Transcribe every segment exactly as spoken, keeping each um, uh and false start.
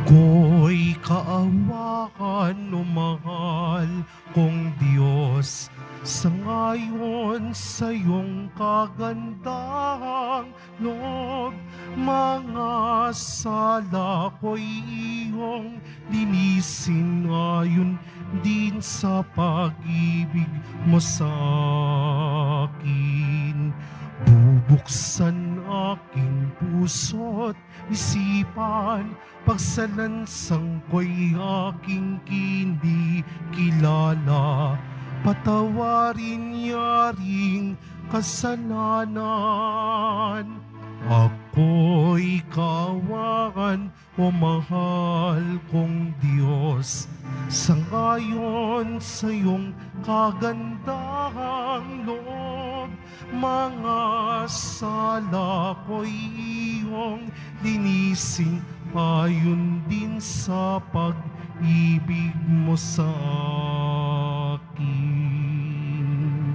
Ako'y kaawakan o mahal kong Diyos, sa ngayon sa iyong kagandahang loob. Mga sala ko'y iyong linisin ngayon din sa pag-ibig mo sa akin. Bubuksan aking puso't isipan, pagsalansang ko'y aking hindi kilala. Patawarin yaring kasalanan. Ako'y kawan o mahal kong Diyos, sa ngayon sa iyong kagandahang loob. Mga sala ko'y iyong linisin ayon din sa pag-ibig mo sa akin.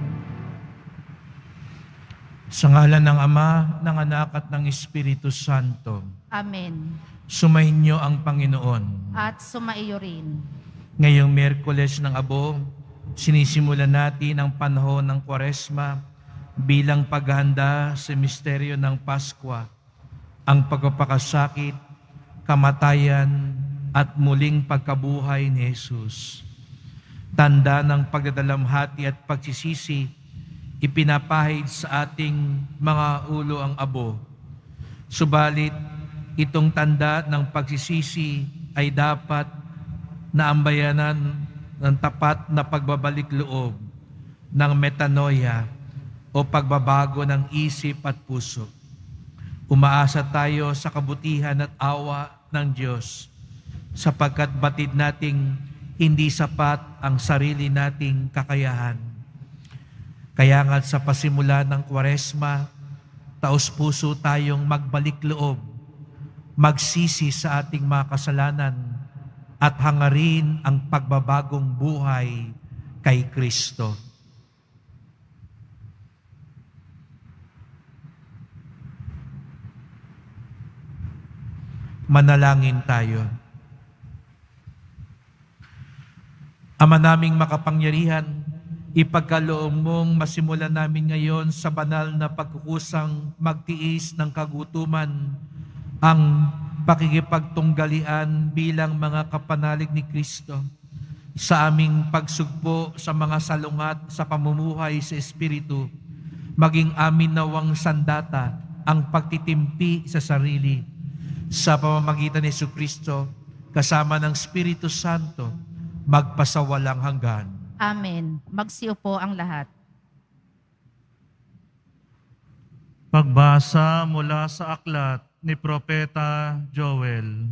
Sa ngalan ng Ama, ng Anak at ng Espiritu Santo. Amen. Sumainyo ang Panginoon. At sumaiyo rin. Ngayong Miyerkules ng Abo, sinisimulan natin ang panahon ng Kwaresma bilang paghahanda sa misteryo ng Paskwa, ang pagpapakasakit, kamatayan at muling pagkabuhay ni Jesus. Tanda ng pagdadalamhati at pagsisisi, ipinapahid sa ating mga ulo ang abo. Subalit, itong tanda ng pagsisisi ay dapat naambayanan ng tapat na pagbabalik loob ng metanoia o pagbabago ng isip at puso. Umaasa tayo sa kabutihan at awa ng Diyos, sapagkat batid nating hindi sapat ang sarili nating kakayahan. Kaya nga sa pasimula ng Kwaresma, taos-puso tayong magbalik loob, magsisi sa ating mga kasalanan, at hangarin ang pagbabagong buhay kay Kristo. Manalangin tayo. Ama naming makapangyarihan, ipagkaloob mong masimulan namin ngayon sa banal na pagkukusang magtiis ng kagutuman ang pakikipagtunggalian bilang mga kapanalig ni Kristo sa aming pagsugpo sa mga salungat sa pamumuhay sa Espiritu, maging amin nawang sandata ang pagtitimpi sa sarili sa pamamagitan ni Jesucristo kasama ng Espiritu Santo magpasawalang hanggan. Amen. Magsiupo ang lahat. Pagbasa mula sa aklat ni Propeta Joel.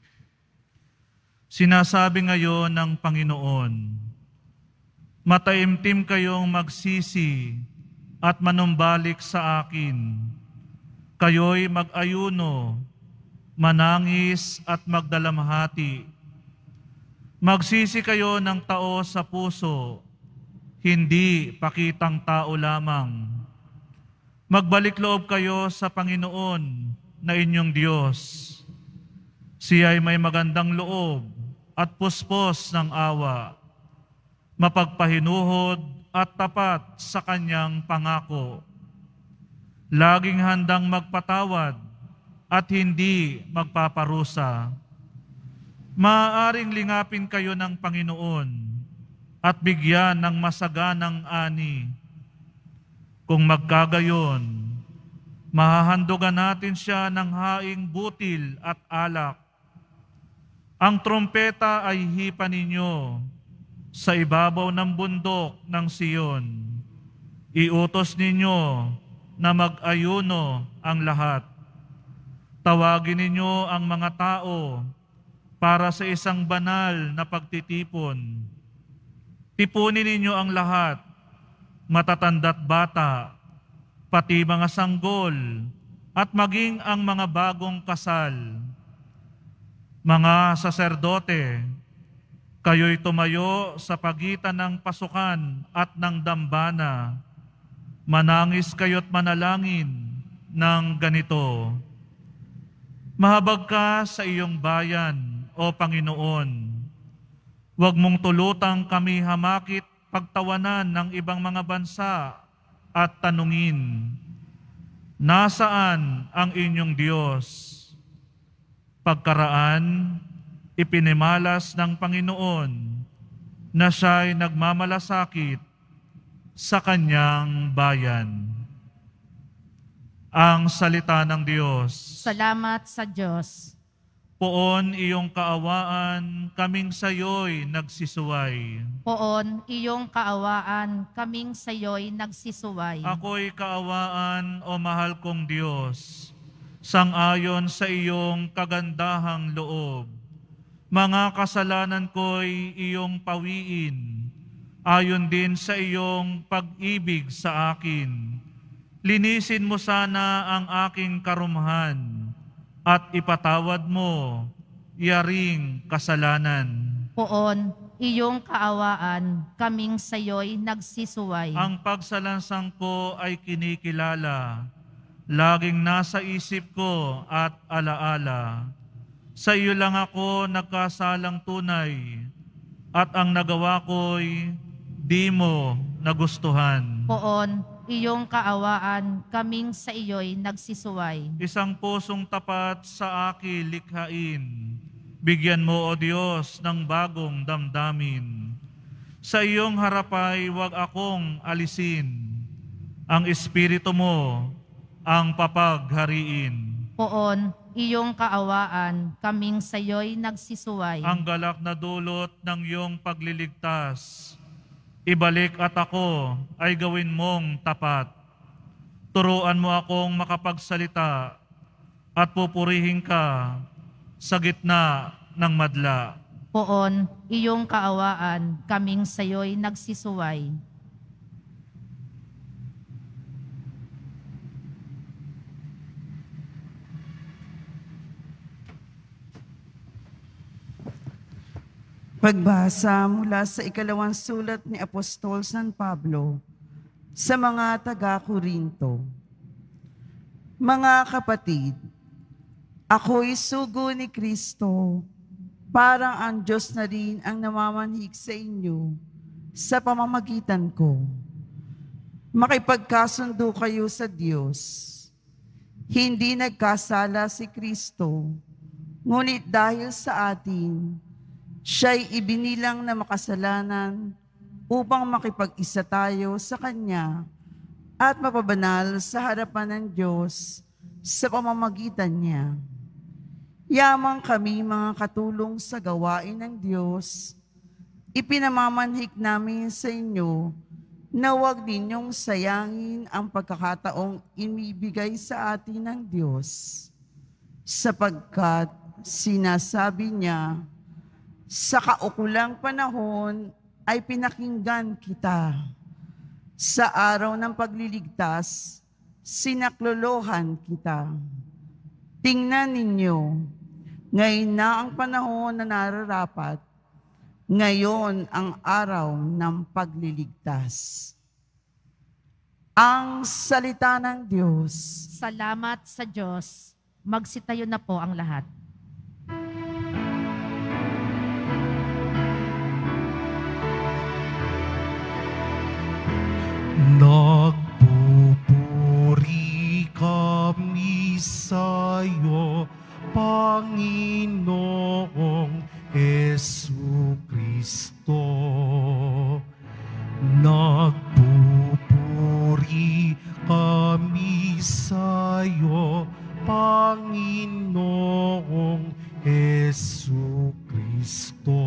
Sinasabi ngayon ng Panginoon, mataimtim kayong magsisi at manumbalik sa akin. Kayo'y mag-ayuno, manangis at magdalamhati. Magsisi kayo ng tao sa puso, hindi pakitang tao lamang. Magbalik loob kayo sa Panginoon na inyong Diyos. Siya ay may magandang loob at puspos ng awa, mapagpahinuhod at tapat sa kanyang pangako. Laging handang magpatawad at hindi magpaparusa. Maaaring lingapin kayo ng Panginoon at bigyan ng masaganang ani. Kung magkagayon, mahahandugan natin siya ng haing butil at alak. Ang trompeta ay hipa ninyo sa ibabaw ng bundok ng Siyon. Iutos ninyo na mag-ayuno ang lahat. Tawagin ninyo ang mga tao para sa isang banal na pagtitipon. Tipunin ninyo ang lahat, matatanda't bata, pati mga sanggol, at maging ang mga bagong kasal. Mga saserdote, kayo'y tumayo sa pagitan ng pasukan at ng dambana. Manangis kayo't manalangin ng ganito. Mahabag ka sa iyong bayan o Panginoon. Huwag mong tulutang kami hamakit pagtawanan ng ibang mga bansa at tanungin, nasaan ang inyong Diyos? Pagkaraan, ipinimalas ng Panginoon na siya'y nagmamalasakit sa kanyang bayan. Ang salita ng Diyos. Salamat sa Diyos. Poon iyong kaawaan, kaming sayo'y nagsisuway. Poon iyong kaawaan, kaming sayo'y nagsisuway. Ako'y kaawaan, o mahal kong Diyos, sang-ayon sa iyong kagandahang loob. Mga kasalanan ko'y iyong pawiin, ayon din sa iyong pag-ibig sa akin. Linisin mo sana ang aking karumhan at ipatawad mo yaring kasalanan. Poon iyong kaawaan, kaming sayo'y nagsisuway. Ang pagsalansang ko ay kinikilala, laging nasa isip ko at alaala. Sa iyo lang ako nagkasalang tunay, at ang nagawa ko'y di mo nagustuhan. Poon iyong kaawaan, kaming sa iyo'y nagsisuway. Isang pusong tapat sa akin likhain, bigyan mo, O Diyos, ng bagong damdamin. Sa iyong harapay huwag akong alisin, ang Espiritu mo ang papaghariin. Poon iyong kaawaan, kaming sa iyo'y nagsisuway. Ang galak na dulot ng iyong pagliligtas, ibalik at ako ay gawin mong tapat. Turuan mo akong makapagsalita at pupurihin ka sa gitna ng madla. Poon iyong kaawaan, kaming sa iyo'y nagsisuway. Pagbasa mula sa ikalawang sulat ni Apostol San Pablo sa mga taga-Korinto. Mga kapatid, ako'y sugo ni Kristo, parang ang Diyos na rin ang namamanhik sa inyo sa pamamagitan ko. Makipagkasundo kayo sa Diyos. Hindi nagkasala si Kristo, ngunit dahil sa atin, siya'y ibinilang na makasalanan upang makipag-isa tayo sa Kanya at mapabanal sa harapan ng Diyos sa pamamagitan niya. Yamang kami mga katulong sa gawain ng Diyos, ipinamamanhik namin sa inyo na huwag ninyong sayangin ang pagkakataong inibigay sa atin ng Diyos, sapagkat sinasabi niya, sa kaukulang panahon ay pinakinggan kita. Sa araw ng pagliligtas, sinaklolohan kita. Tingnan ninyo, ngayon na ang panahon na nararapat, ngayon ang araw ng pagliligtas. Ang salita ng Diyos. Salamat sa Diyos. Magsitayo na po ang lahat. Nagpupuri kami sa'yo, Panginoong Jesucristo. Nagpupuri kami sa'yo, Panginoong Jesucristo.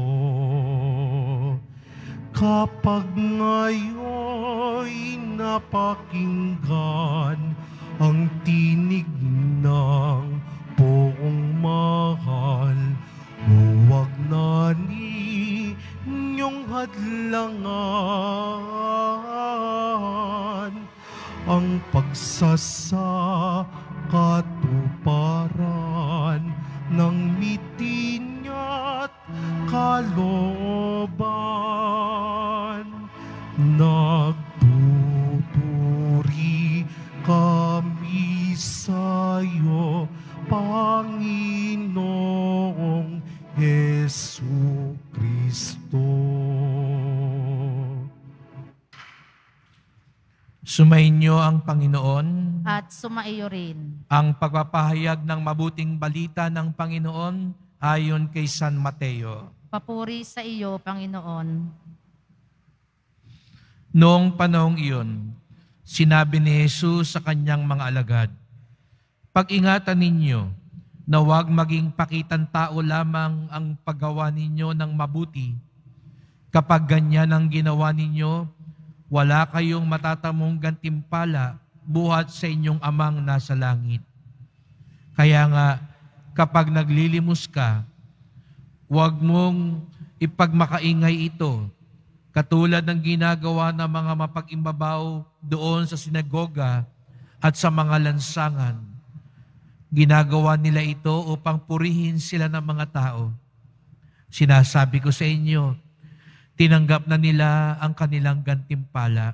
Kapag ngayon'y napakinggan ang tinig ng poong mahal, huwag na ninyong hadlangan ang pagsasakatuparan ng mitin niya't kalooban. Nagpupuri kami sa'yo, Panginoong Jesu Kristo. Sumainyo ang Panginoon. At sumaiyo rin. Ang pagpapahayag ng mabuting balita ng Panginoon ayon kay San Mateo. Papuri sa iyo, Panginoon. Noong panahong iyon, sinabi ni Jesus sa kanyang mga alagad, "Pag-ingatan ninyo na huwag maging pakitan tao lamang ang paggawa ninyo ng mabuti. Kapag ganyan ang ginawa ninyo, wala kayong matatamong gantimpala buhat sa inyong amang nasa langit. Kaya nga, kapag naglilimos ka, huwag mong ipagmakaingay ito, katulad ng ginagawa ng mga mapag-imbabaw doon sa sinagoga at sa mga lansangan. Ginagawa nila ito upang purihin sila ng mga tao. Sinasabi ko sa inyo, tinanggap na nila ang kanilang gantimpala.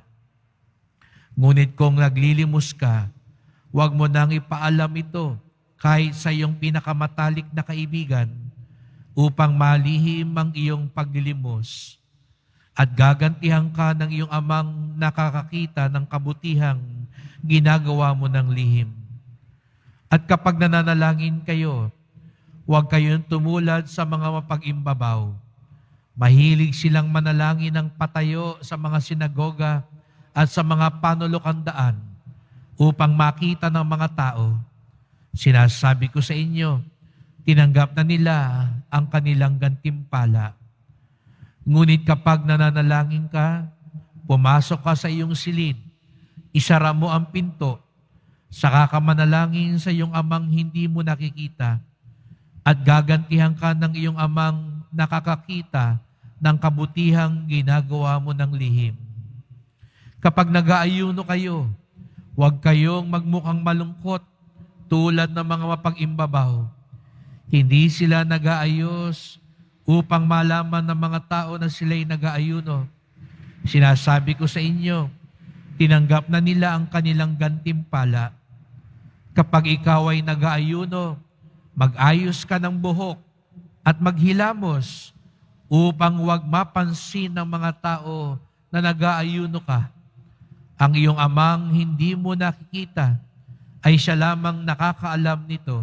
Ngunit kung naglilimos ka, huwag mo nang ipaalam ito kahit sa iyong pinakamatalik na kaibigan upang malihim ang iyong paglilimos at gagantihan ka ng iyong amang nakakakita ng kabutihang ginagawa mo ng lihim. At kapag nananalangin kayo, huwag kayong tumulad sa mga mapag-imbabaw. Mahilig silang manalangin ng patayo sa mga sinagoga at sa mga panulokandaan upang makita ng mga tao. Sinasabi ko sa inyo, tinanggap na nila ang kanilang gantimpala. Ngunit kapag nananalangin ka, pumasok ka sa iyong silid, isara mo ang pinto, saka ka manalangin sa iyong amang hindi mo nakikita at gagantihan ka ng iyong amang nakakakita ng kabutihang ginagawa mo ng lihim. Kapag nag-aayuno kayo, huwag kayong magmukhang malungkot tulad ng mga mapag-imbabaw. Hindi sila nag-aayos upang malaman ng mga tao na sila'y nag-aayuno. Sinasabi ko sa inyo, tinanggap na nila ang kanilang gantimpala. Kapag ikaw ay nag-aayuno, mag-ayos ka ng buhok at maghilamos upang huwag mapansin ng mga tao na nag-aayuno ka. Ang iyong amang hindi mo nakikita ay siya lamang nakakaalam nito.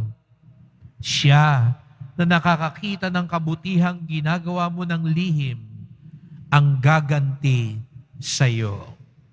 Siya na nakakakita ng kabutihang ginagawa mo ng lihim ang gaganti sa iyo."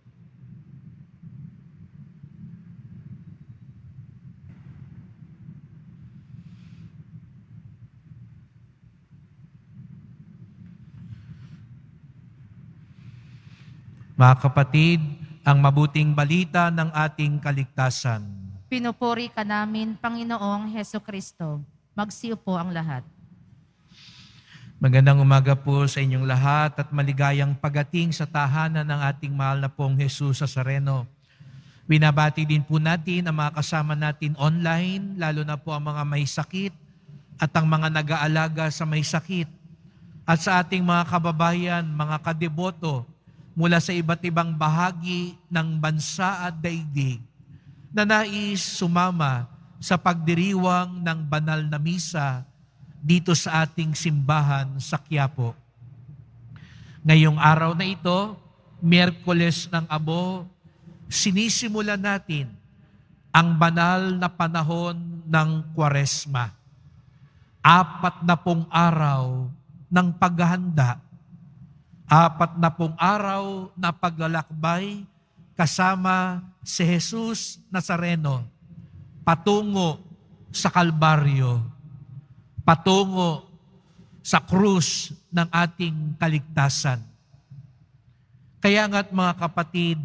Mga kapatid, ang mabuting balita ng ating kaligtasan. Pinupuri ka namin, Panginoong Heso Kristo. Magsiupo ang lahat. Magandang umaga po sa inyong lahat at maligayang pagating sa tahanan ng ating mahal na pong Jesus Nazareno. Binabati din po natin ang mga kasama natin online, lalo na po ang mga may sakit at ang mga nag-aalaga sa may sakit. At sa ating mga kababayan, mga kadeboto, mula sa iba't ibang bahagi ng bansa at daigdig na nais sumama sa pagdiriwang ng banal na misa dito sa ating simbahan sa Quiapo. Ngayong araw na ito, Miyerkules ng Abo, sinisimulan natin ang banal na panahon ng Kwaresma. Apat na pong araw ng paghahanda. Apat na pong araw na paglalakbay kasama si Jesus Nazareno patungo sa Kalbaryo, patungo sa krus ng ating kaligtasan. Kaya nga't mga kapatid,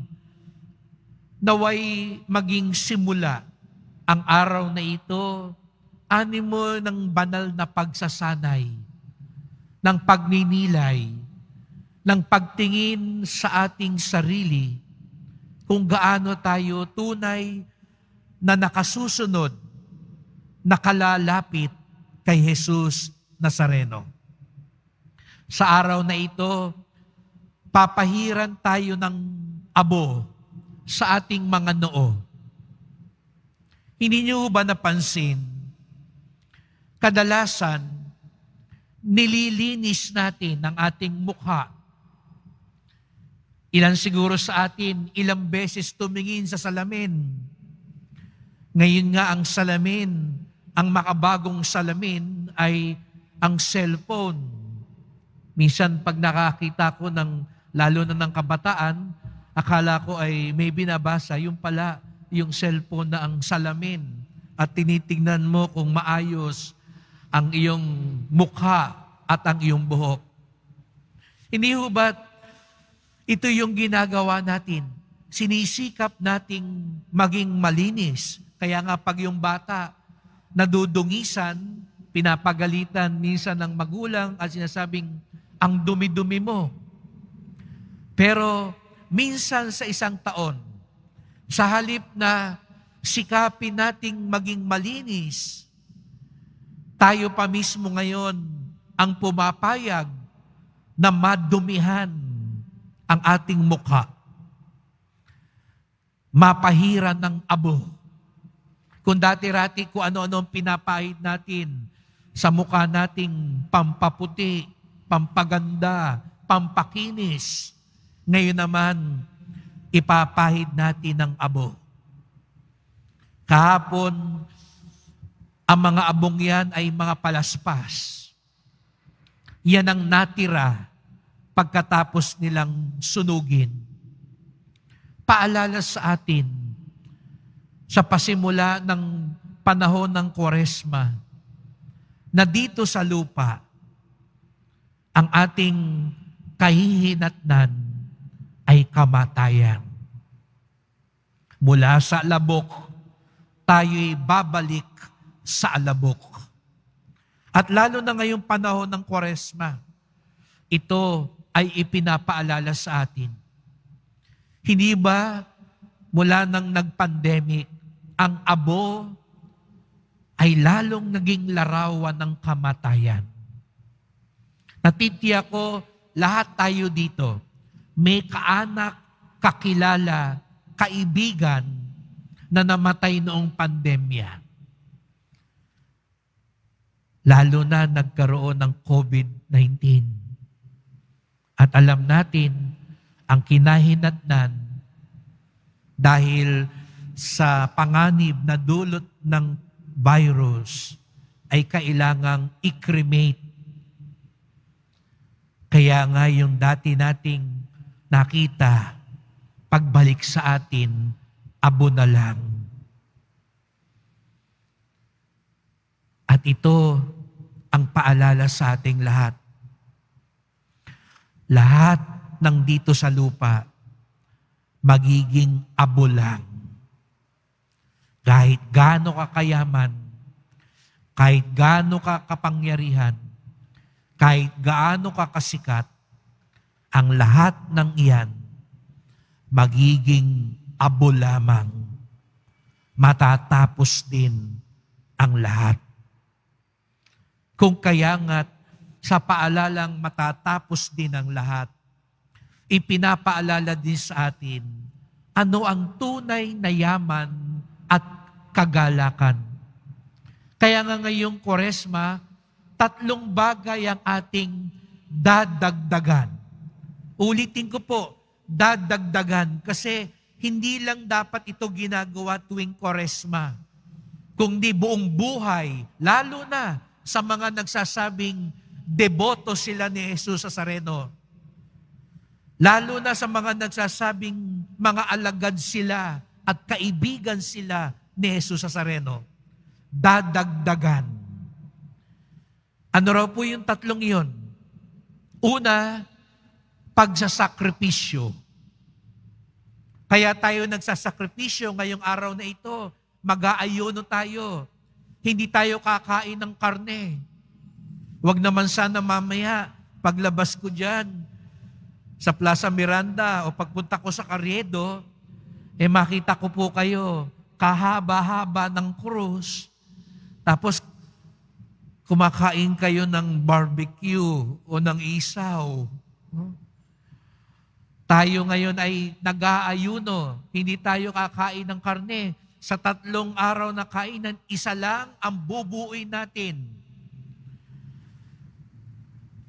naway maging simula ang araw na ito, animo ng banal na pagsasanay, ng pagninilay, ng pagtingin sa ating sarili kung gaano tayo tunay na nakasusunod, nakalalapit kay Jesus Nazareno. Sa araw na ito, papahiran tayo ng abo sa ating mga noo. Hindi niyo ba napansin, kadalasan, nililinis natin ang ating mukha. Ilan siguro sa atin, ilang beses tumingin sa salamin. Ngayon nga ang salamin, ang makabagong salamin ay ang cellphone. Minsan pag nakakita ko ng, lalo na ng kabataan, akala ko ay may binabasa, yung pala, yung cellphone na ang salamin. At tinitingnan mo kung maayos ang iyong mukha at ang iyong buhok. Hindi ho ba ito yung ginagawa natin? Sinisikap nating maging malinis. Kaya nga pag yung bata nadudungisan, pinapagalitan minsan ng magulang at sinasabing, ang dumi-dumi mo. Pero minsan sa isang taon, sa halip na sikapin nating maging malinis, tayo pa mismo ngayon ang pumapayag na madumihan ang ating mukha. Mapahiran ng abo. Kung dati-rati kung ano-ano ang pinapahid natin sa mukha nating pampaputi, pampaganda, pampakinis, ngayon naman ipapahid natin ng abo. Kahapon, ang mga abong yan ay mga palaspas. Yan ang natira pagkatapos nilang sunugin. Paalala sa atin, sa pasimula ng panahon ng Kwaresma, na dito sa lupa, ang ating kahihinatnan ay kamatayan. Mula sa alabok, tayo'y babalik sa alabok. At lalo na ngayong panahon ng Kwaresma, ito ay ipinapaalala sa atin. Hindi ba mula nang nag-pandemic, ang abo ay lalong naging larawan ng kamatayan? Natitiya ko, lahat tayo dito, may kaanak, kakilala, kaibigan na namatay noong pandemya. Lalo na nagkaroon ng COVID nineteen. At alam natin, ang kinahinatnan dahil sa panganib na dulot ng virus ay kailangang i-cremate. Kaya nga yung dati nating nakita, pagbalik sa atin, abo na lang. At ito ang paalala sa ating lahat. Lahat ng dito sa lupa, magiging abo lang. Kahit gaano ka kayaman, kahit gaano ka kapangyarihan, kahit gaano ka kasikat, ang lahat ng iyan, magiging abo lamang. Matatapos din ang lahat. Kung kaya nga't sa paalalang matatapos din ang lahat, ipinapaalala din sa atin ano ang tunay na yaman at kagalakan. Kaya nga ngayong Kwaresma, tatlong bagay ang ating dadagdagan. Ulitin ko po, dadagdagan kasi hindi lang dapat ito ginagawa tuwing Kwaresma, kundi buong buhay, lalo na sa mga nagsasabing deboto sila ni Jesus Nazareno. Lalo na sa mga nagsasabing mga alagad sila at kaibigan sila ni Jesus Nazareno. Dadagdagan. Ano raw po yung tatlong iyon? Una, pagsasakripisyo. Kaya tayo nagsasakripisyo ngayong araw na ito. Mag-aayuno tayo. Hindi tayo kakain ng karne. Huwag naman sana mamaya, paglabas ko dyan, sa Plaza Miranda o pagpunta ko sa Carriedo, eh makita ko po kayo, kahaba-haba ng krus, tapos kumakain kayo ng barbecue o ng isaw. Tayo ngayon ay nag-aayuno, hindi tayo kakain ng karne. Sa tatlong araw na kainan, isa lang ang bubuuin natin.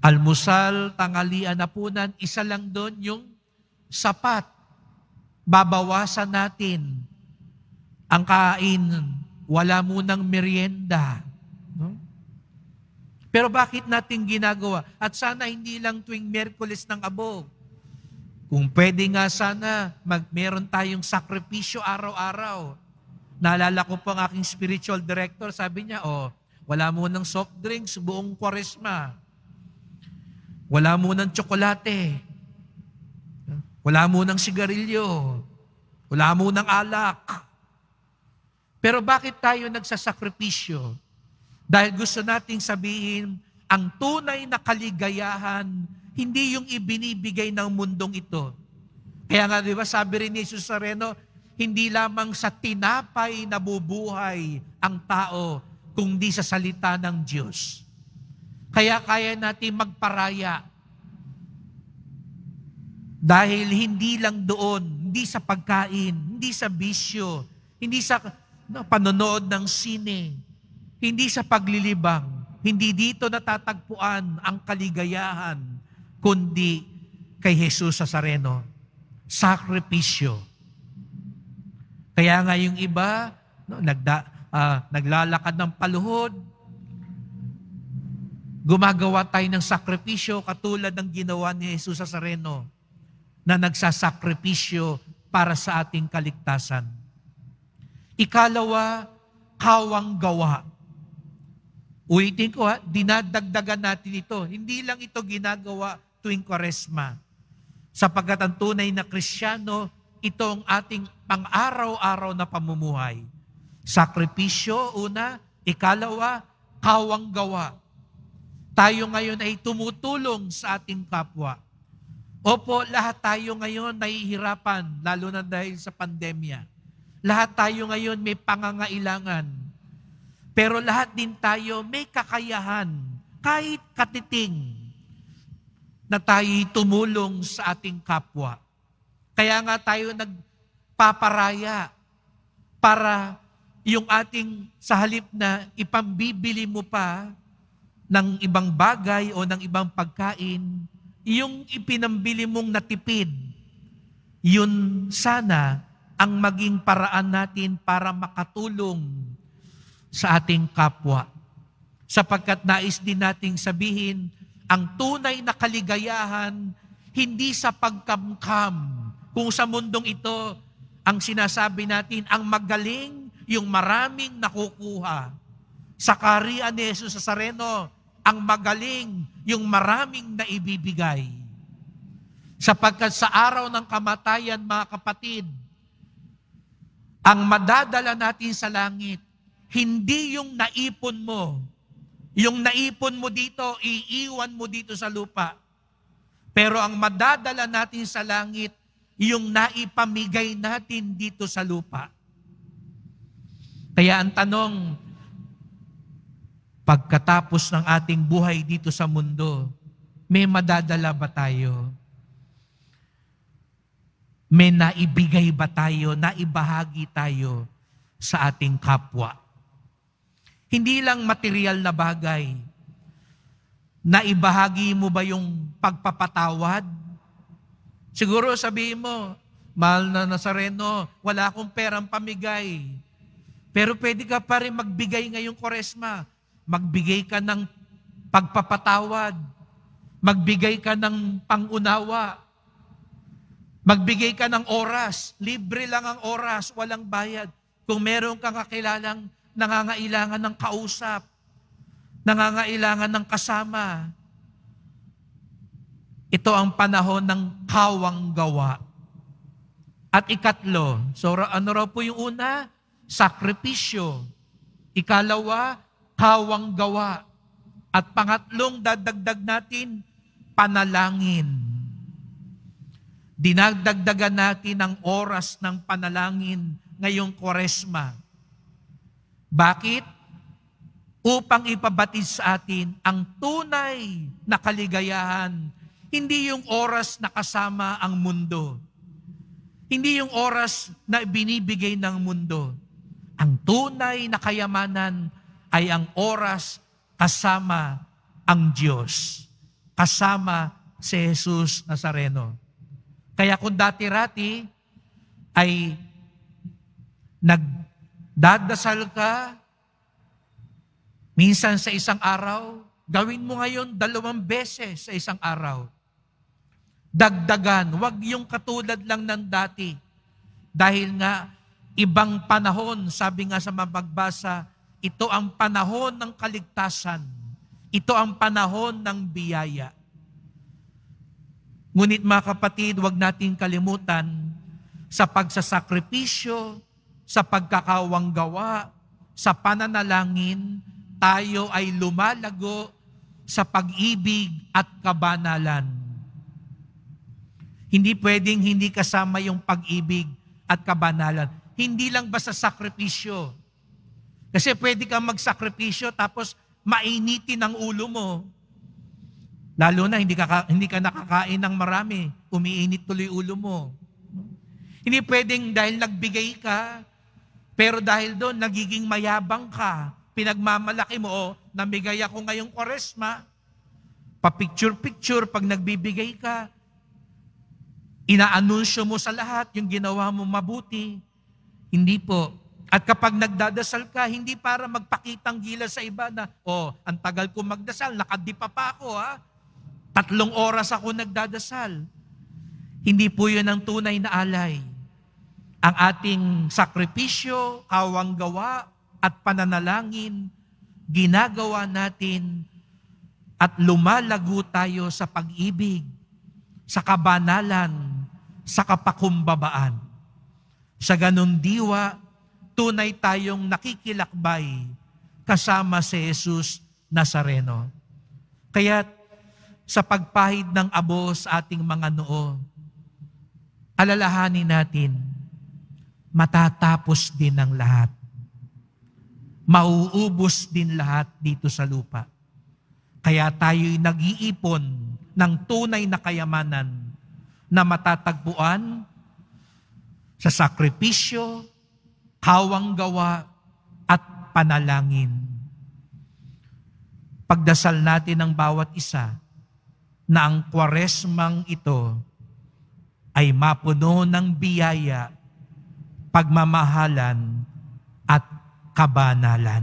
Almusal, tanghalian, hapunan, isa lang doon yung sapat. Babawasan natin ang kain, wala munang merienda. No? Pero bakit natin ginagawa? At sana hindi lang tuwing Miyerkules ng Abo. Kung pwede nga sana, mag, meron tayong sakripisyo araw-araw. Naalala ko po ang aking spiritual director, sabi niya, oh, wala munang soft drinks buong Kwaresma. Wala munang tsokolate. Wala munang sigarilyo. Wala munang alak. Pero bakit tayo nagsasakripisyo? Dahil gusto nating sabihin, ang tunay na kaligayahan, hindi yung ibinibigay ng mundong ito. Kaya nga, di ba, sabi rin ni Jesus Nazareno, hindi lamang sa tinapay nabubuhay ang tao, kundi sa salita ng Diyos. Kaya kaya natin magparaya. Dahil hindi lang doon, hindi sa pagkain, hindi sa bisyo, hindi sa no, panonood ng sine, hindi sa paglilibang, hindi dito natatagpuan ang kaligayahan, kundi kay Jesus Nazareno. Sakripisyo. Kaya nga yung iba, no, nagda, uh, naglalakad ng paluhod, gumagawa tayo ng sakripisyo katulad ng ginawa ni Jesus Nazareno na nagsasakripisyo para sa ating kaligtasan. Ikalawa, kawang gawa. Ulitin ko ha, dinadagdagan natin ito. Hindi lang ito ginagawa tuwing Kwaresma. Sapagkat ang tunay na Kristiyano, ito ang ating pang-araw-araw na pamumuhay. Sakripisyo, una. Ikalawa, kawang gawa. Tayo ngayon ay tumutulong sa ating kapwa. Opo, lahat tayo ngayon nahihirapan, lalo na dahil sa pandemya. Lahat tayo ngayon may pangangailangan. Pero lahat din tayo may kakayahan, kahit katiting, na tayo tumulong sa ating kapwa. Kaya nga tayo nagpaparaya para yung ating sa halip na ipambibili mo pa ng ibang bagay o ng ibang pagkain, yung ipinambili mong natipid, yun sana ang maging paraan natin para makatulong sa ating kapwa. Sapagkat nais din nating sabihin, ang tunay na kaligayahan, hindi sa pagkamkam. Kung sa mundong ito, ang sinasabi natin, ang magaling, yung maraming nakukuha. Sa kaharian ni Jesus Nazareno, ang magaling, yung maraming naibibigay. Sapagkat sa araw ng kamatayan, mga kapatid, ang madadala natin sa langit, hindi yung naipon mo. Yung naipon mo dito, iiwan mo dito sa lupa. Pero ang madadala natin sa langit, yung naipamigay natin dito sa lupa. Kaya ang tanong, pagkatapos ng ating buhay dito sa mundo, may madadala ba tayo? May naibigay ba tayo, naibahagi tayo sa ating kapwa? Hindi lang material na bagay. Naibahagi mo ba yung pagpapatawad? Siguro sabihin mo, mahal na Nazareno, wala akong perang pamigay. Pero pwede ka pa rin magbigay ngayong Kwaresma. Magbigay ka ng pagpapatawad. Magbigay ka ng pangunawa. Magbigay ka ng oras. Libre lang ang oras, walang bayad. Kung meron kang kakilalang nangangailangan ng kausap, nangangailangan ng kasama, ito ang panahon ng kawang gawa. At ikatlo, so ano raw po yung una? Sakripisyo. Ikalawa, kawang gawa. At pangatlong dadagdag natin, panalangin. Dinagdagdagan natin ang oras ng panalangin ngayong Kwaresma. Bakit? Upang ipabatid sa atin ang tunay na kaligayahan, hindi yung oras na kasama ang mundo. Hindi yung oras na binibigay ng mundo. Ang tunay na kayamanan ay ang oras kasama ang Diyos. kasama si Jesus Nazareno. Kaya kung dati-rati ay nagdadasal ka, minsan sa isang araw, gawin mo ngayon dalawang beses sa isang araw. Dagdagan, wag yung katulad lang ng dati. Dahil nga, ibang panahon, sabi nga sa mapagbasa, ito ang panahon ng kaligtasan. Ito ang panahon ng biyaya. Ngunit mga kapatid, wag nating kalimutan sa pagsasakripisyo, sa pagkakawanggawa, sa pananalangin, tayo ay lumalago sa pag-ibig at kabanalan. Hindi pwedeng hindi kasama yung pag-ibig at kabanalan. Hindi lang basta sakripisyo. Kasi pwede kang magsakripisyo tapos mainitin ang ulo mo. Lalo na hindi ka, hindi ka nakakain ng marami, umiinit tuloy ulo mo. Hindi pwedeng dahil nagbigay ka, pero dahil doon nagiging mayabang ka, pinagmamalaki mo, oh, namigay ako ngayong Kwaresma, pa-picture-picture pag nagbibigay ka, inaanunsyo mo sa lahat yung ginawa mo mabuti. Hindi po. At kapag nagdadasal ka, hindi para magpakitang gilas sa iba na, oh, ang tagal ko magdasal, nakadipa pa ako, ha? Tatlong oras ako nagdadasal. Hindi po yun ang tunay na alay. Ang ating sakripisyo, kawanggawa, at pananalangin, ginagawa natin at lumalago tayo sa pag-ibig, sa kabanalan, sa kapakumbabaan. Sa ganun diwa, tunay tayong nakikilakbay kasama si Jesus Nazareno. Kaya sa pagpahid ng abo sa ating mga noo, alalahanin natin, matatapos din ang lahat. Mauubos din lahat dito sa lupa. Kaya tayo'y nag-iipon ng tunay na kayamanan na matatagpuan sa sakripisyo, kawanggawa, at panalangin. Pagdasal natin ng bawat isa na ang Kwaresmang ito ay mapuno ng biyaya, pagmamahalan, at kabanalan.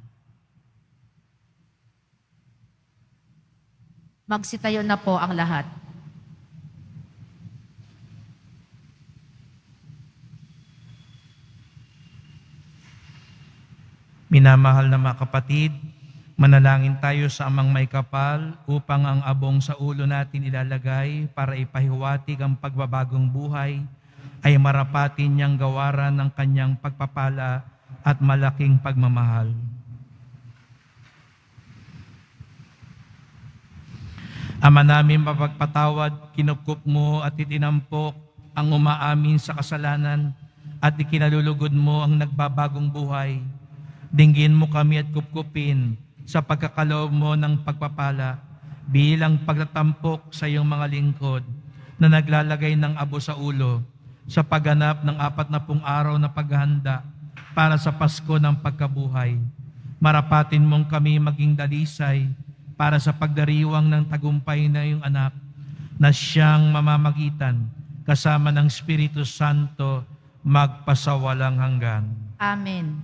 Magsitayo na po ang lahat. Minamahal na mga kapatid, manalangin tayo sa Amang May Kapal upang ang abong sa ulo natin ilalagay para ipahiwatig ang pagbabagong buhay ay marapatin niyang gawaran ng kanyang pagpapala at malaking pagmamahal. Ama namin mapagpatawad, kinupkup mo at itinampok ang umaamin sa kasalanan at ikinalulugod mo ang nagbabagong buhay. Dinggin mo kami at kupkupin sa pagkakaloob mo ng pagpapala bilang pagtatampok sa iyong mga lingkod na naglalagay ng abo sa ulo sa pagganap ng apat na pung araw na paghahanda para sa Pasko ng pagkabuhay. Marapatin mong kami maging dalisay para sa pagdiriwang ng tagumpay na iyong anak na siyang mamamagitan kasama ng Espiritu Santo magpasawalang hanggan. Amen.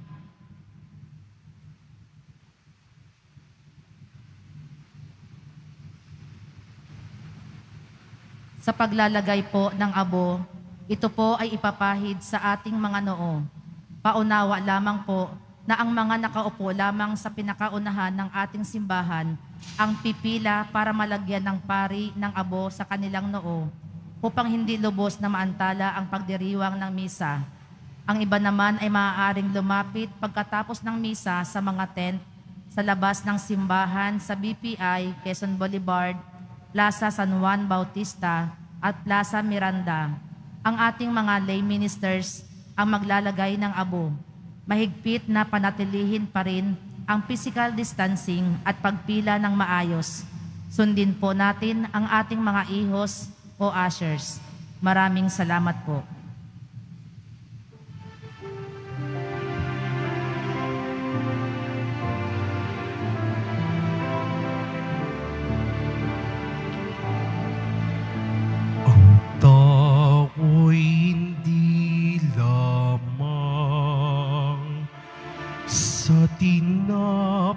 Sa paglalagay po ng abo, ito po ay ipapahid sa ating mga noo. Paunawa lamang po na ang mga nakaupo lamang sa pinakaunahan ng ating simbahan ang pipila para malagyan ng pari ng abo sa kanilang noo upang hindi lubos na maantala ang pagdiriwang ng misa. Ang iba naman ay maaaring lumapit pagkatapos ng misa sa mga tent sa labas ng simbahan sa B P I, Quezon Boulevard, Plaza San Juan Bautista at Plaza Miranda. Ang ating mga lay ministers ang maglalagay ng abo. Mahigpit na panatilihin pa rin ang physical distancing at pagpila ng maayos. Sundin po natin ang ating mga ihos o ushers. Maraming salamat po.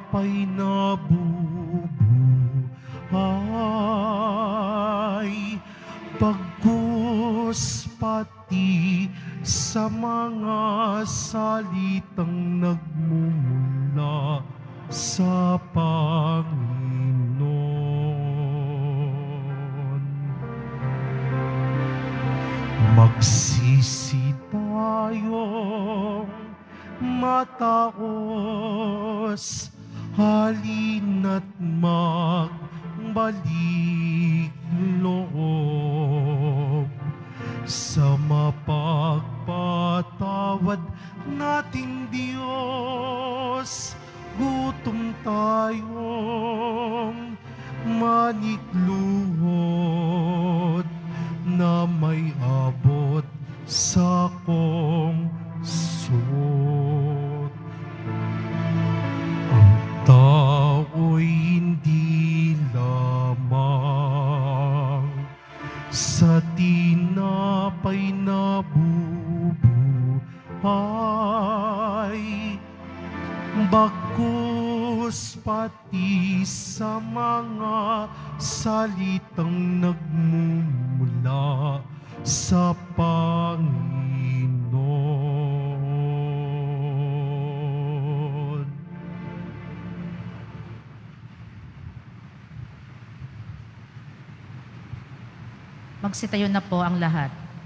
tinapay na bubuhay, bagkus pati sa mga salitang nagmumula sa Panginoon. Magsisi tayong mataos, halina't magbalik loob sa mapagpatawad nating Diyos. Gutom tayong manikluhod na may abot sa kong suot. Ang tao'y hindi lamang sa tinapay na bubuhay, bagkus pati sa mga salitang nagmumula sa Panginoon. Magsitayo na po ang lahat.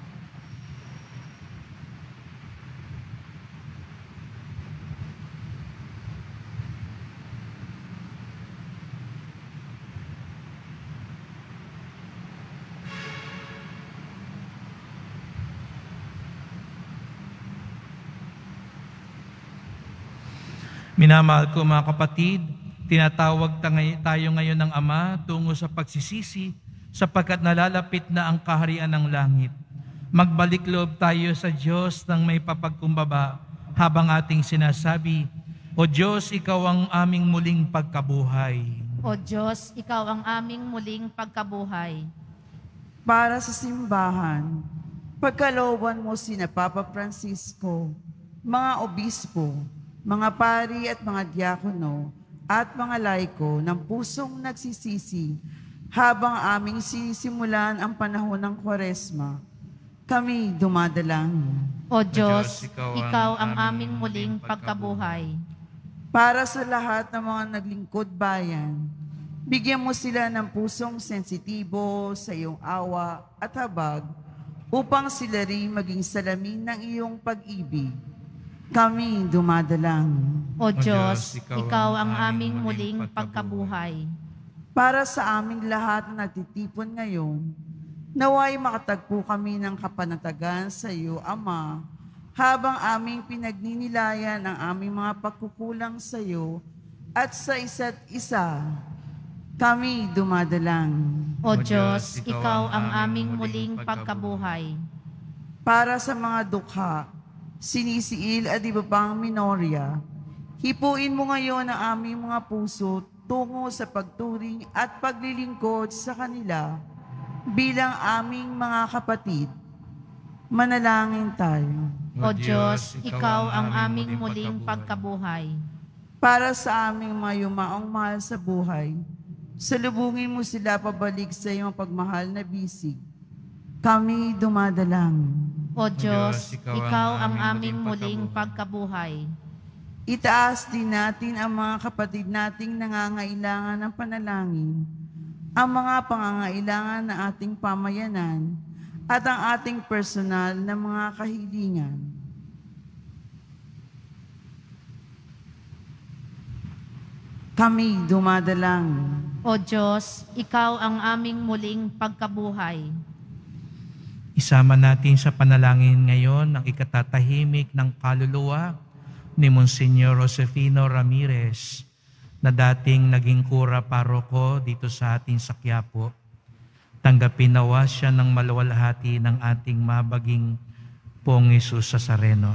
Minamahal ko mga kapatid, tinatawag tayo ngayon ng Ama tungo sa pagsisisi sapagkat nalalapit na ang kaharian ng langit. Magbalik loob tayo sa Diyos ng may papagkumbaba habang ating sinasabi, O Diyos, Ikaw ang aming muling pagkabuhay. O Diyos, Ikaw ang aming muling pagkabuhay. Para sa simbahan, pagkalooban mo sina Papa Francisco, mga obispo, mga pari at mga diakono at mga laiko ng pusong nagsisisi habang aming sinisimulan ang panahon ng Kwaresma, kami dumadalangin. O Diyos, Ikaw ang aming muling pagkabuhay. Para sa lahat ng mga naglingkod bayan, bigyan mo sila ng pusong sensitibo sa iyong awa at habag upang sila rin maging salamin ng iyong pag-ibig. Kami dumadalangin. O Diyos, Ikaw ang aming muling pagkabuhay. Para sa aming lahat na natitipon ngayon, naway makatagpo kami ng kapanatagan sa iyo, Ama, habang aming pinagninilayan ang aming mga pagkukulang sa iyo at sa isa't isa. Kami dumadalangin. O Diyos, Ikaw ang aming muling pagkabuhay. Para sa mga dukha, sinisiil at iba pang minorya, hipuin mo ngayon ang aming mga puso tungo sa pagturing at paglilingkod sa kanila bilang aming mga kapatid. Manalangin tayo. O Diyos, Ikaw ang aming muling pagkabuhay. Para sa aming mga yumaong mahal sa buhay, salubungin mo sila pabalik sa iyong pagmahal na bisig. Kami dumadalangin. O Diyos, Ikaw ang aming muling pagkabuhay. Itaas din natin ang mga kapatid nating nangangailangan ng panalangin, ang mga pangangailangan ng ating pamayanan, at ang ating personal na mga kahilingan. Kami dumadalangin. O Diyos, Ikaw ang aming muling pagkabuhay. Isama natin sa panalangin ngayon ang ikatatahimik ng kaluluwa ni Monsignor Josefino Ramirez na dating naging kura paroko dito sa ating sa Quiapo. Tanggapin nawa siya ng maluwalhati ng ating mabaging Pong Jesus Nazareno.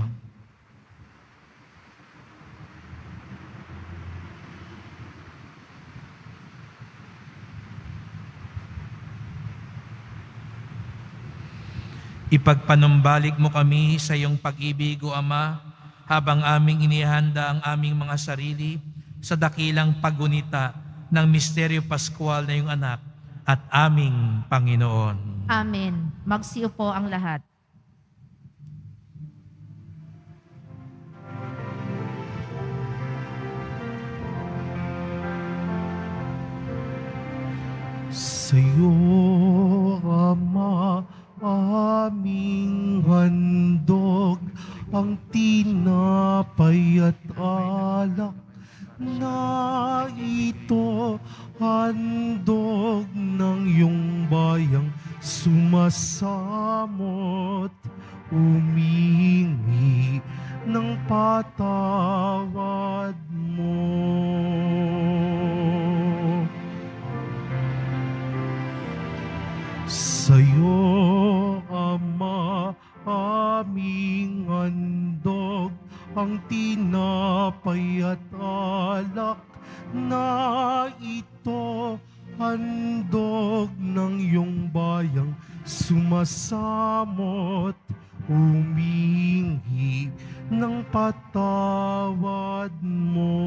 Ipagpanumbalik mo kami sa iyong pag-ibig, O Ama, habang aming inihanda ang aming mga sarili sa dakilang paggunita ng misteryo paskwal na iyong anak at aming Panginoon. Amen. Magsiupo ang lahat. Sa'yo, Ama, aming handog ang tinapay at alak na ito, handog ng iyong bayang sumasamot, umingi ng patawad mo. Sa'yo, Ama, aming handog ang tinapay at alak na ito, handog ng iyong bayang sumasamot, humingi ng patawad mo.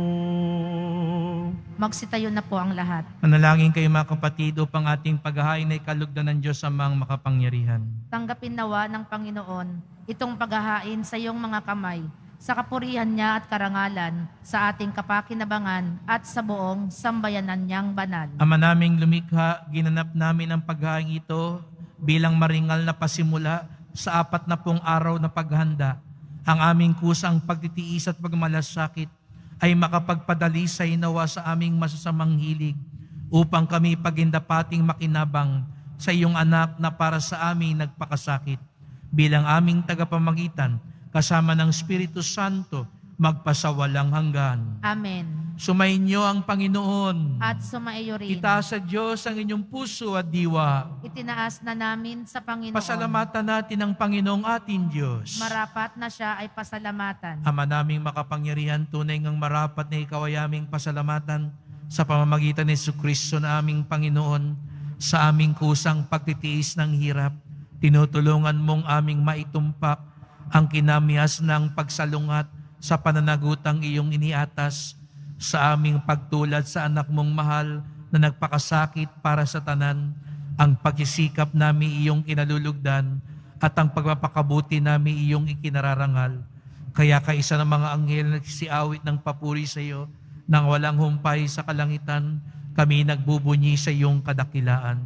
Magsitayo na po ang lahat. Manalangin kayo mga kapatid upang ating paghahain ay kalugdan ng Diyos amang makapangyarihan. Tanggapin nawa ng Panginoon itong paghahain sa iyong mga kamay, sa kapurihan niya at karangalan, sa ating kapakinabangan at sa buong sambayanan niyang banal. Ama naming lumikha, ginanap namin ang paghahain ito bilang maringal na pasimula sa apat na pong araw na paghanda. Ang aming kusang pagtitiis at pagmalasakit ay makapagpadalisay nawa sa aming masasamang hilig upang kami pagindapating makinabang sa iyong anak na para sa amin nagpakasakit bilang aming tagapamagitan kasama ng Espiritu Santo magpasawalang hanggan. Amen. Sumainyo ang Panginoon. At sumaiyo rin. Itaas sa Diyos ang inyong puso at diwa. Itinaas na namin sa Panginoon. Pasalamatan natin ang Panginoong ating Diyos. Marapat na siya ay pasalamatan. Ama naming makapangyarihan, tunay ngang marapat na ikaw ay aming pasalamatan sa pamamagitan ni Jesucristo na aming Panginoon. Sa aming kusang pagtitiis ng hirap, tinutulungan mong aming maitumpak ang kinamihas ng pagsalungat sa pananagutang iyong iniatas sa aming pagtulad sa anak mong mahal na nagpakasakit para sa tanan, ang pagsisikap namin iyong kinalulugdan at ang pagpapakabuti namin iyong ikinararangal. Kaya kaisa ng mga anghel na nagsisiawit ng papuri sa iyo, nang walang humpay sa kalangitan, kami nagbubunyi sa iyong kadakilaan.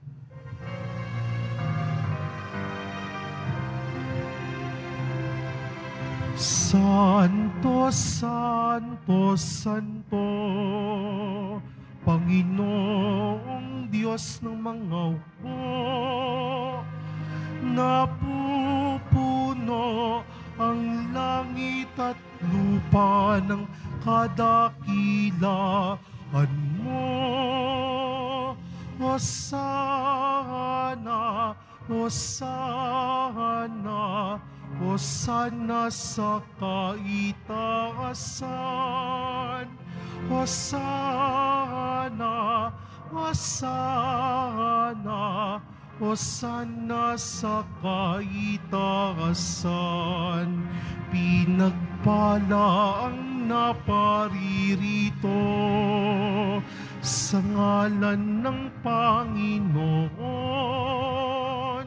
Santo, Santo, Santo, Panginoong Diyos ng mga hukbo, napupuno ang langit at lupa ng kadakilaan mo. Hosana, Hosana, Hosana sa kaitaasan. Hosana, Hosana, Hosana sa kaitaasan. Pinagpala ang naparirito sa ngalan ng Panginoon.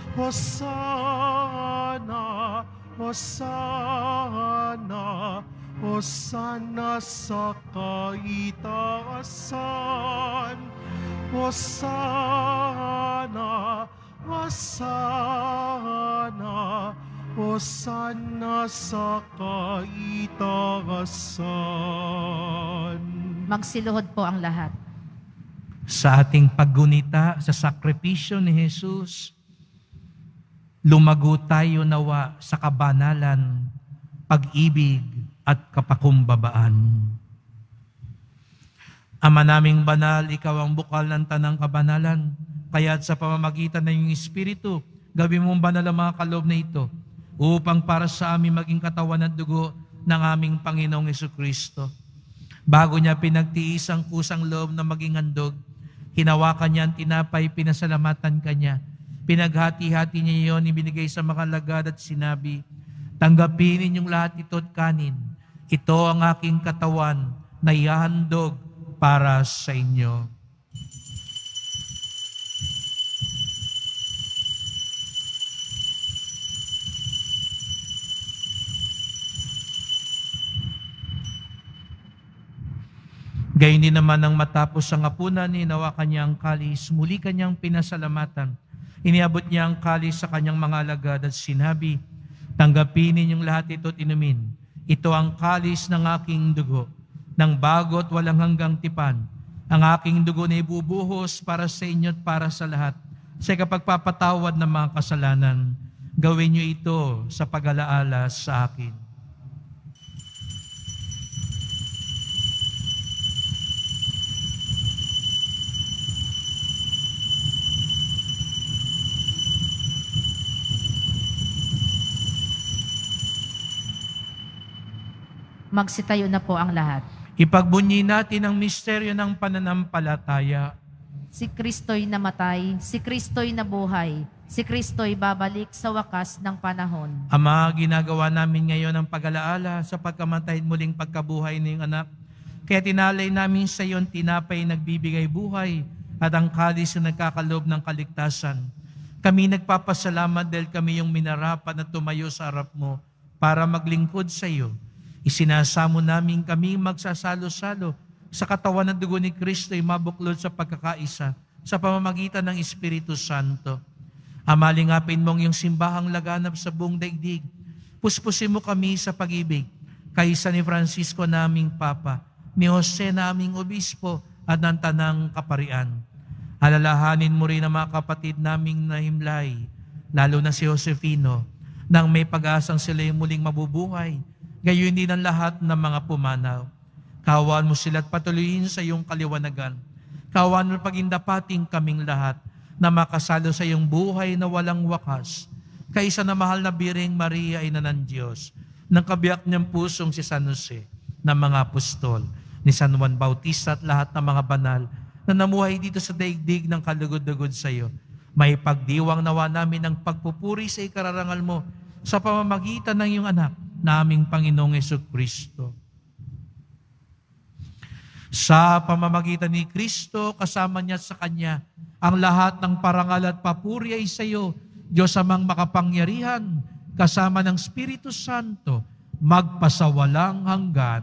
Hosana, Hosana, Hosana sa kaitaasan. Hosana, Hosana, Hosana sa kaitaasan. Magsiluhod po ang lahat. Sa ating paggunita sa sakripisyo ni Jesus, lumago tayo nawa sa kabanalan, pag-ibig at kapakumbabaan. Ama naming banal, ikaw ang bukal ng tanang kabanalan, kaya't sa pamamagitan ng iyong Espiritu, gawin mong banal ang mga kaloob na ito, upang para sa amin maging katawan at dugo ng aming Panginoong Jesucristo. Bago niya pinagtiis ang kusang loob na maging handog, hinawakan niya ang tinapay, pinasalamatan kanya. Pinaghati-hati niya iyon, ibinigay sa mga lagad at sinabi, tanggapin ninyong lahat ito at kanin. Ito ang aking katawan na ihahandog para sa inyo. Gayon din naman nang matapos ang hapunan, hinawakan niya ang kalis, muli kanyang pinasalamatan. Iniabot niya ang kalis sa kanyang mga alagad at sinabi, tanggapin ninyong lahat ito at inumin. Ito ang kalis ng aking dugo, ng bago at walang hanggang tipan. Ang aking dugo na ibubuhos para sa inyo at para sa lahat. Sa kapagpapatawad ng mga kasalanan, gawin niyo ito sa pag-alaala sa akin. Magsitayo na po ang lahat. Ipagbunyi natin ang misteryo ng pananampalataya. Si Kristo'y namatay, si Kristo'y nabuhay, si Kristo'y babalik sa wakas ng panahon. Ama, ginagawa namin ngayon ang pag-alaala sa pagkamatay at muling pagkabuhay ng iyong anak. Kaya tinalay namin sa iyo ang tinapay nagbibigay buhay at ang kalis na nagkakaloob ng kaligtasan. Kami nagpapasalamat dahil kami yung minarapat na tumayo sa harap mo para maglingkod sa iyo. Isinasamo namin kami magsasalo-salo sa katawan ng dugo ni Kristo ay mabuklod sa pagkakaisa sa pamamagitan ng Espiritu Santo. Amalingapin mong yung simbahang laganap sa buong daigdig. Puspusin mo kami sa pag-ibig, kaysa ni Francisco naming Papa, ni Jose naming Obispo at ng Tanang Kaparian. Alalahanin mo rin ang mga kapatid naming nahimlay, lalo na si Josefino, nang may pag-asang sila yung muling mabubuhay. Gayon din ang lahat ng mga pumanaw. Kawan mo sila at patuloyin sa iyong kaliwanagan. Kawan mo pagindapating kaming lahat na makasalo sa iyong buhay na walang wakas. Kaysa na mahal na Biring Maria, Ina ng Diyos, ng kabiyak niyang pusong si San Jose, ng mga apostol, ni San Juan Bautista at lahat ng mga banal na namuhay dito sa daigdig ng kalugod-lugod sa iyo. May pagdiwang nawa namin ang pagpupuri sa ikararangal mo sa pamamagitan ng iyong anak, naming Panginoong Jesucristo. Sa pamamagitan ni Kristo, kasama niya sa Kanya, ang lahat ng parangal at papuri ay sa iyo, Diyos amang makapangyarihan, kasama ng Espiritu Santo, magpasawalang hanggan.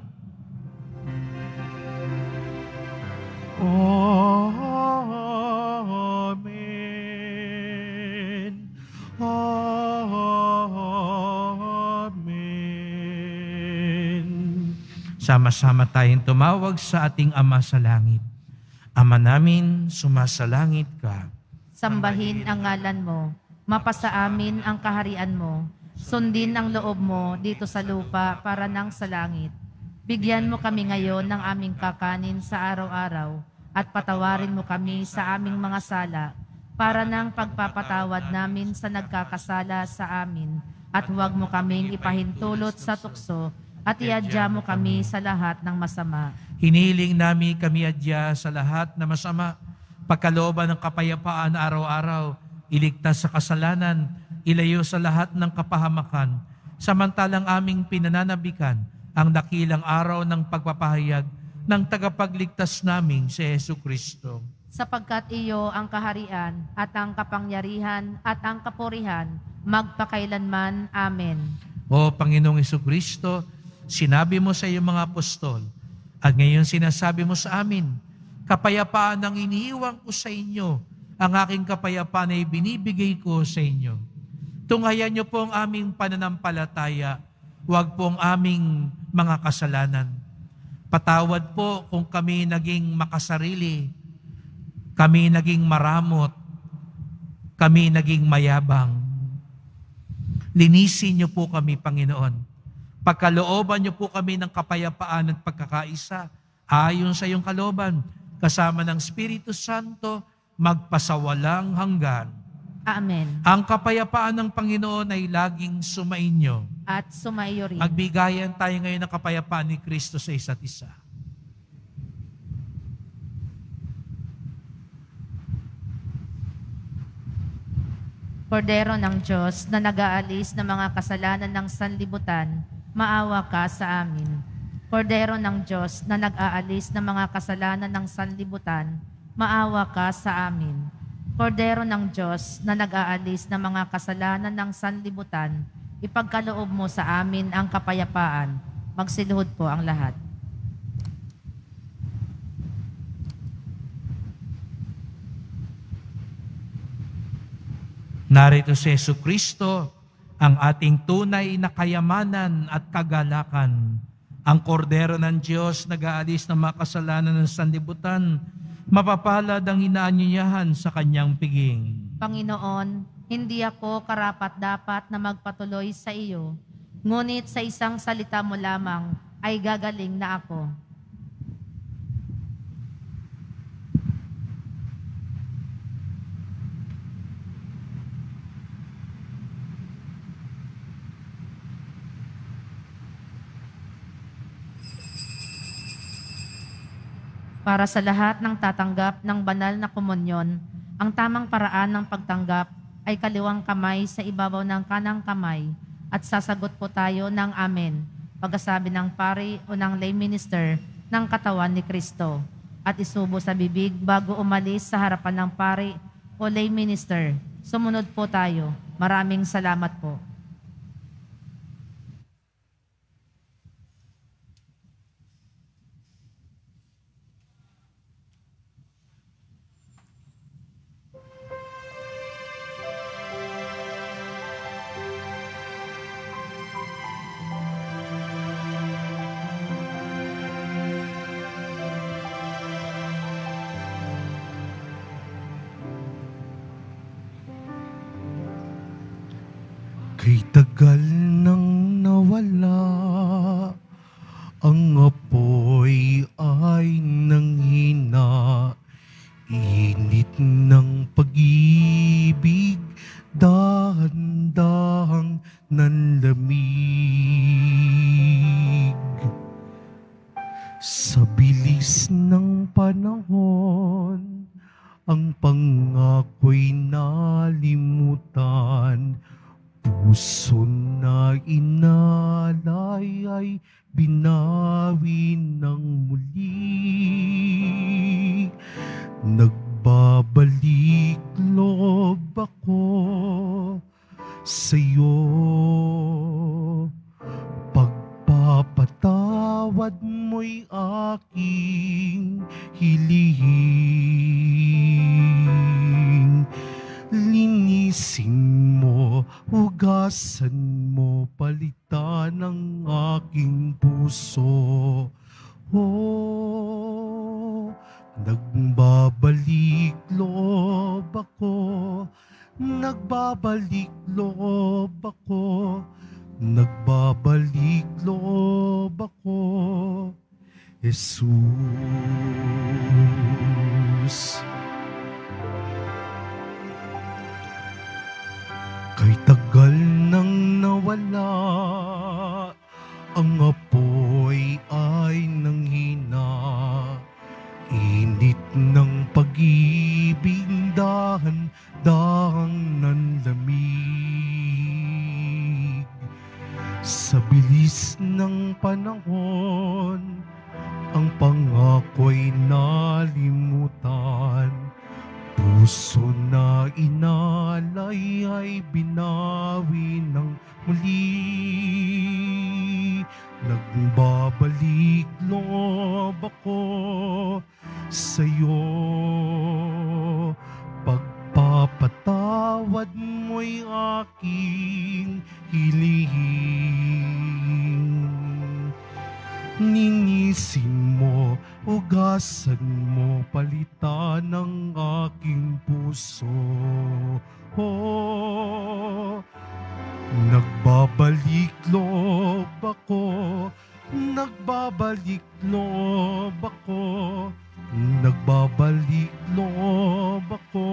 Amen. Amen. Sama-sama tayong tumawag sa ating Ama sa Langit. Ama namin, sumasalangit ka. Sambahin ang ngalan mo, mapasa amin ang kaharian mo, sundin ang loob mo dito sa lupa para nang sa langit. Bigyan mo kami ngayon ng aming kakanin sa araw-araw at patawarin mo kami sa aming mga sala para nang pagpapatawad namin sa nagkakasala sa amin at huwag mo kaming ipahintulot sa tukso at iadya mo kami sa lahat ng masama. Hiniling namin kami adya sa lahat na masama, pagkalooban ng kapayapaan araw-araw, iligtas sa kasalanan, ilayo sa lahat ng kapahamakan, samantalang aming pinananabikan ang dakilang araw ng pagpapahayag ng tagapagligtas naming si Jesucristo. Sapagkat iyo ang kaharian at ang kapangyarihan at ang kapurihan magpakailanman. Amen. O Panginoong Jesucristo, sinabi mo sa iyong mga apostol, at ngayon sinasabi mo sa amin, kapayapaan ang iniiwan ko sa inyo, ang aking kapayapaan ay binibigay ko sa inyo. Tunghayan niyo po ang aming pananampalataya, huwag po ang aming mga kasalanan. Patawad po kung kami naging makasarili, kami naging maramot, kami naging mayabang. Linisin niyo po kami, Panginoon. Pagkalooban niyo po kami ng kapayapaan at pagkakaisa, ayon sa iyong kalooban, kasama ng Espiritu Santo, magpasawalang hanggan. Amen. Ang kapayapaan ng Panginoon ay laging sumainyo. At sumaiyo rin. Magbigayan tayo ngayon ng kapayapaan ni Kristo sa isa't isa. Kordero ng Diyos na nag-aalis ng mga kasalanan ng sanlibutan, maawa ka sa amin. Kordero ng Diyos na nag-aalis ng mga kasalanan ng sanlibutan, maawa ka sa amin. Kordero ng Diyos na nag-aalis ng mga kasalanan ng sanlibutan, ipagkaloob mo sa amin ang kapayapaan. Magsiluhod po ang lahat. Narito si Jesucristo, ang ating tunay na kayamanan at kagalakan. Ang kordero ng Diyos nag-aalis ng mga kasalanan ng sanlibutan, mapapalad ang inaanyayahan sa kanyang piging. Panginoon, hindi ako karapat-dapat na magpatuloy sa iyo, ngunit sa isang salita mo lamang ay gagaling na ako. Para sa lahat ng tatanggap ng banal na komunyon, ang tamang paraan ng pagtanggap ay kaliwang kamay sa ibabaw ng kanang kamay at sasagot po tayo ng amen, pagkasabi ng pari o ng lay minister ng katawan ni Kristo at isubo sa bibig bago umalis sa harapan ng pari o lay minister. Sumunod po tayo. Maraming salamat po. Kay tagal nang nawala, ang apoy ay nanghina. Init ng pag-ibig, dahan-dahang nanlamig. Sa bilis ng panahon, ang pangako'y nalimutan. Puso na inalay ay binawi ng muli. Nagbabalik loob ako sa'yo. Pagpapatawad mo'y aking hilihing. Linisin mo, hugasan mo, palitan ang aking puso. Oh, nagbabalik loob ako, nagbabalik loob ako, nagbabalik loob ako, Jesus. Kay tagal nang nawala, ang apoy ay nanghina. Init ng pag-ibig, dahan-dahang nanlamig. Sa bilis ng panahon, ang pangako'y nalimutan. Puso na inalay ay binawi ng muli. Nagbabalik loob ako sa'yo. Pagpapatawad mo'y aking hilihing. Ninisin mo, hugasan mo, palitan ng aking puso. Oh, nagbabalik loob ako, nagbabalik loob ako, nagbabalik loob ako,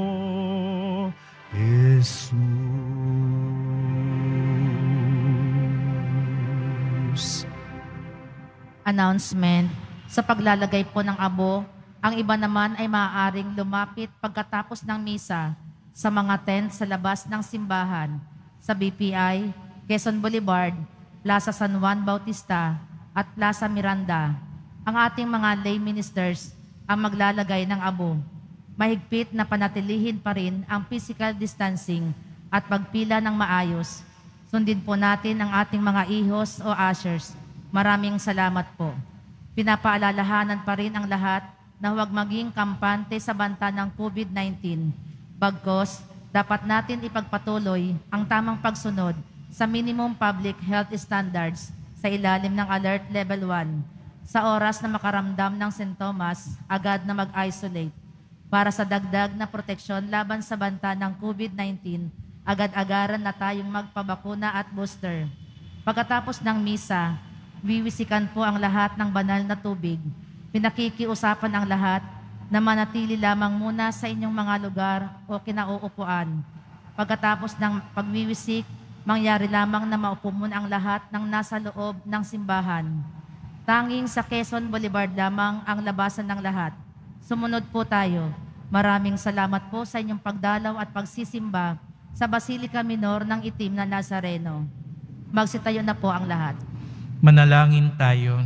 Jesus. Announcement. Sa paglalagay po ng abo, ang iba naman ay maaaring lumapit pagkatapos ng misa sa mga tent sa labas ng simbahan, sa B P I, Quezon Boulevard, Plaza San Juan Bautista, at Plaza Miranda. Ang ating mga lay ministers ang maglalagay ng abo. Mahigpit na panatilihin pa rin ang physical distancing at pagpila ng maayos. Sundin po natin ang ating mga ihos o ushers. Maraming salamat po. Pinapaalalahanan pa rin ang lahat na huwag maging kampante sa banta ng COVID nineteen. Bagkos, dapat natin ipagpatuloy ang tamang pagsunod sa minimum public health standards sa ilalim ng Alert Level one. Sa oras na makaramdam ng sintomas, agad na mag-isolate. Para sa dagdag na proteksyon laban sa banta ng COVID nineteen, agad-agaran na tayong magpabakuna at booster. Pagkatapos ng misa, wiwisikan po ang lahat ng banal na tubig. Pinakikiusapan ang lahat na manatili lamang muna sa inyong mga lugar o kinauupuan. Pagkatapos ng pagwiwisik, mangyari lamang na maupo muna ang lahat ng nasa loob ng simbahan. Tanging sa Quezon Boulevard lamang ang labasan ng lahat. Sumunod po tayo. Maraming salamat po sa inyong pagdalaw at pagsisimba sa Basilica Minor ng Itim na Nazareno. Magsitayo na po ang lahat. Manalangin tayo.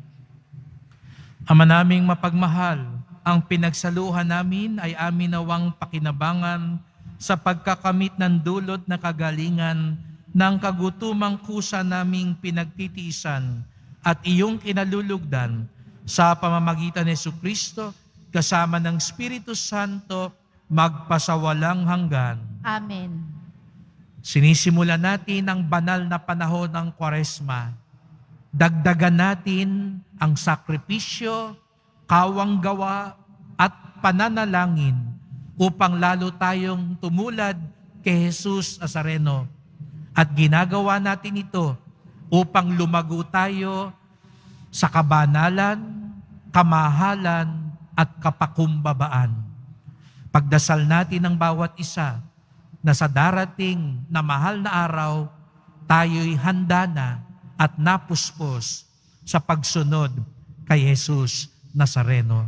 Ama naming mapagmahal, ang pinagsaluhan namin ay amin nawang pakinabangan sa pagkakamit ng dulot na kagalingan ng kagutumang kusa naming pinagtitiisan at iyong kinalulugdan sa pamamagitan ni Jesucristo kasama ng Espiritu Santo magpasawalang hanggan. Amen. Sinisimulan natin ang banal na panahon ng Kwaresma. Dagdagan natin ang sakripisyo, kawang gawa at pananalangin upang lalo tayong tumulad kay Jesus Nazareno. At ginagawa natin ito upang lumago tayo sa kabanalan, kamahalan at kapakumbabaan. Pagdasal natin ang bawat isa na sa darating na mahal na araw, tayo'y handa na at napuspos sa pagsunod kay Jesus Nazareno.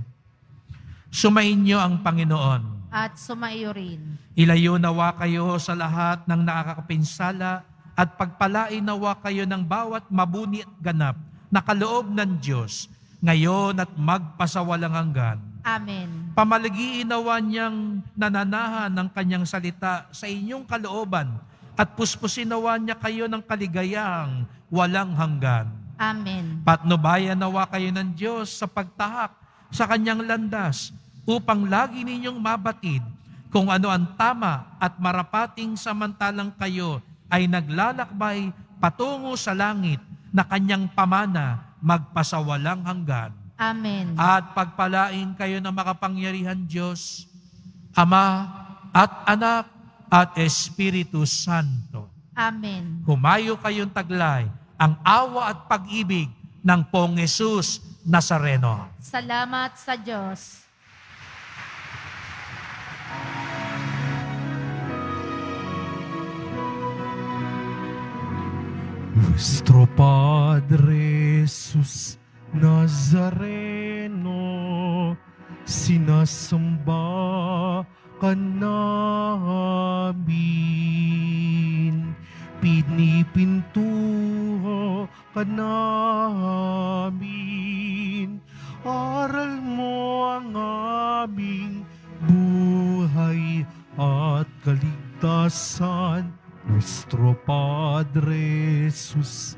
Sumainyo ang Panginoon. At sumaiyo rin. Ilayo nawa kayo sa lahat ng nakakapinsala at pagpalain nawa kayo ng bawat mabuni at ganap na kaloob ng Diyos ngayon at magpasawalang hanggan. Amen. Pamalagiin nawa niyang nananahan ng kanyang salita sa inyong kalooban at puspusin nawa niya kayo ng kaligayahang walang hanggan. Amen. Patnubayan nawa kayo ng Diyos sa pagtahak sa kanyang landas upang lagi ninyong mabatid kung ano ang tama at marapating samantalang kayo ay naglalakbay patungo sa langit na kanyang pamana magpasawalang hanggan. Amen. At pagpalain kayo ng makapangyarihan Diyos, Ama at Anak at Espiritu Santo. Amen. Humayo kayong taglay ang awa at pag-ibig ng Pong Jesus Nazareno. Salamat sa Diyos. Nuestro Padre Jesus Nazareno, sinasamba ka namin, pinipintuho ka namin, aral mo ang aming buhay at kaligtasan. Nuestro Padre Jesus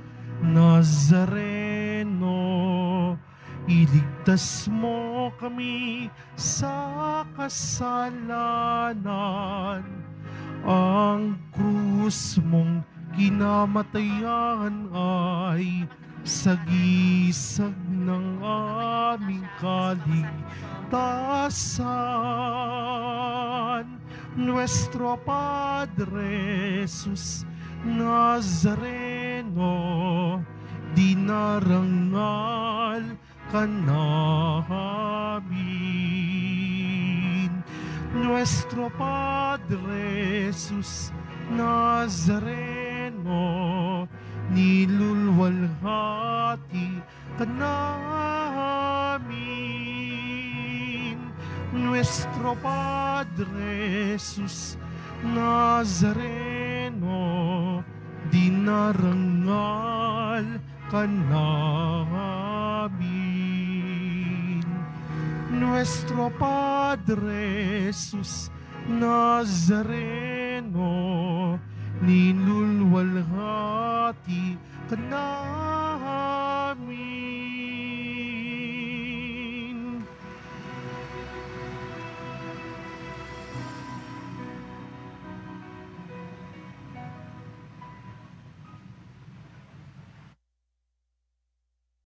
Nazareno, iligtas mo kami sa kasalanan. Ang krus mong kinamatayan ay sagisag ng aming kaligtasan. Nuestro Padre Jesus Nazareno, dinarangal ka namin. Nuestro Padre Jesus Nazareno, nilulwalhati ka namin. Nuestro Padre Jesus Nazareno, dinarangal ka namin. Nuestro Padre Jesus Nazareno, ninulwalhati ka namin.